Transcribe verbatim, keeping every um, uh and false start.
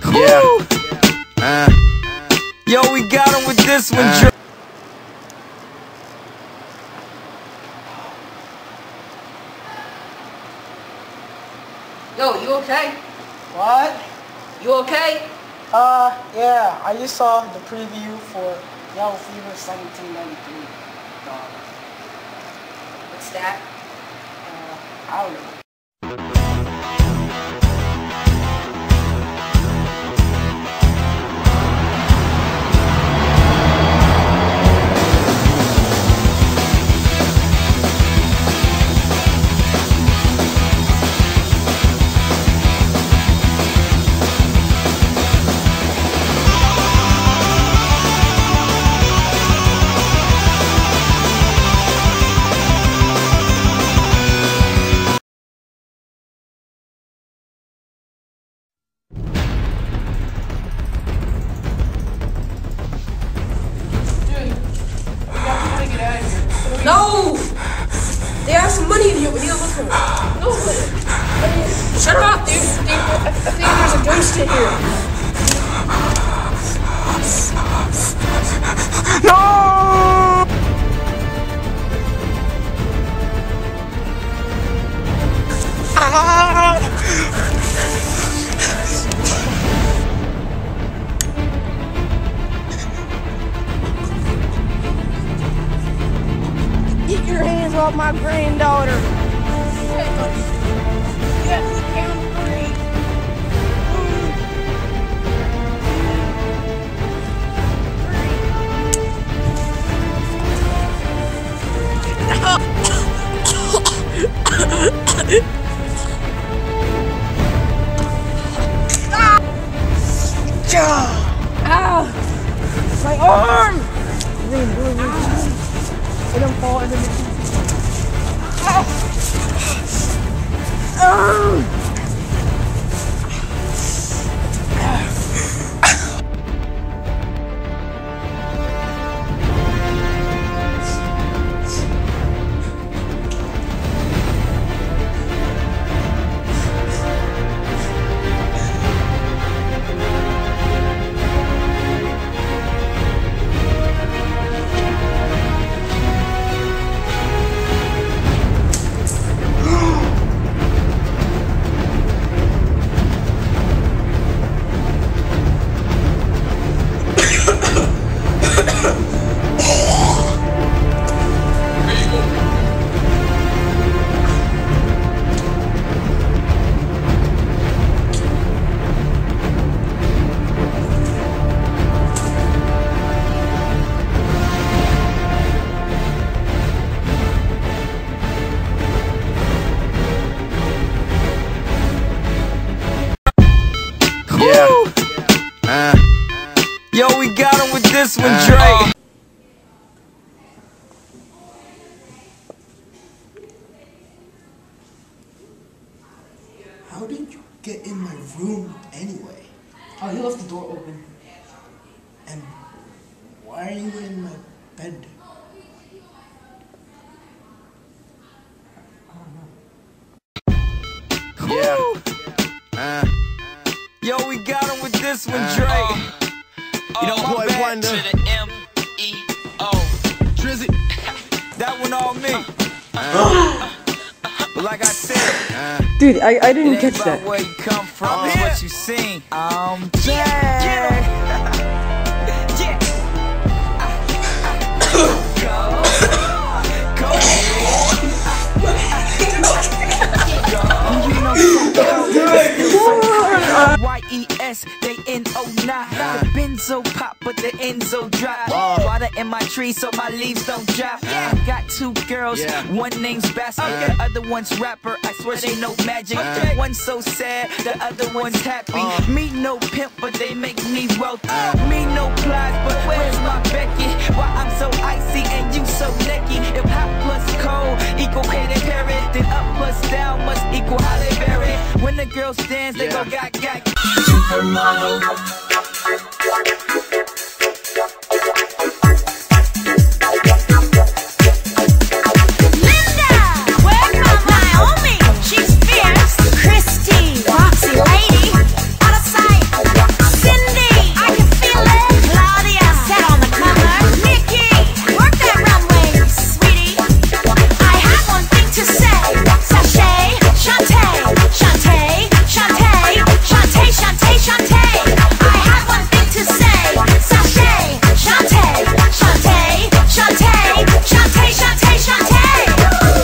Yeah. Uh. Yo, we got him with this one, uh. Yo, you okay? What? You okay? Uh, yeah, I just saw the preview for Yellow Fever seventeen ninety-three. Dog. What's that? Uh, I don't know. No! They have some money in here. We need to look for it. No, but, I mean, shut up, dude. dude I think there's a ghost in here. No! Ah! Get your hands off my granddaughter. Yes, count three. Ow! My arm! I don't fall into the... Oh! Uh. Yo, we got him with this one, Dre. Uh. How did you get in my room anyway? Oh, he left the door open. And why are you in my bed? Yeah. Uh. Yo, we got him with this one, Dre. Uh. You know, boy, wonder. To the M E O. Drizzy. That one all me. Uh. But like I said, uh, dude, I, I didn't catch that. Where you come from, oh, yeah. What you seen. Um, yeah, yeah. Yeah. Y E S, they N O nine. The benzo pop, but the Enzo drop. Uh, Water in my tree, so my leaves don't drop. Yeah. I got two girls, yeah. One name's Basket, okay. The other one's rapper. I swear they know magic. Okay. One's so sad, the other one's happy. Uh, me no pimp, but they make me wealthy. Uh, me no plies, but where's my Becky? Why I'm so icy and you so necky? If hot plus cold equal Katy Perry, then up plus down must equal Halle Berry. When the girls dance, they yeah. go got got. Supermodel.